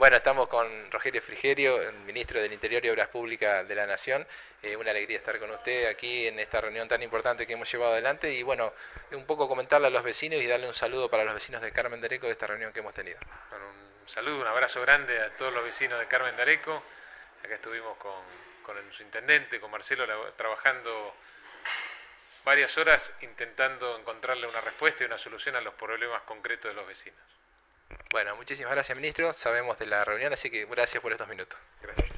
Bueno, estamos con Rogelio Frigerio, el ministro del Interior y Obras Públicas de la Nación. Una alegría estar con usted aquí en esta reunión tan importante que hemos llevado adelante y bueno, un poco comentarle a los vecinos y darle un saludo para los vecinos de Carmen de Areco de esta reunión que hemos tenido. Bueno, un saludo, un abrazo grande a todos los vecinos de Carmen de Areco. Acá estuvimos con su intendente, con Marcelo, trabajando varias horas intentando encontrarle una respuesta y una solución a los problemas concretos de los vecinos. Bueno, muchísimas gracias, ministro. Sabemos de la reunión, así que gracias por estos minutos. Gracias.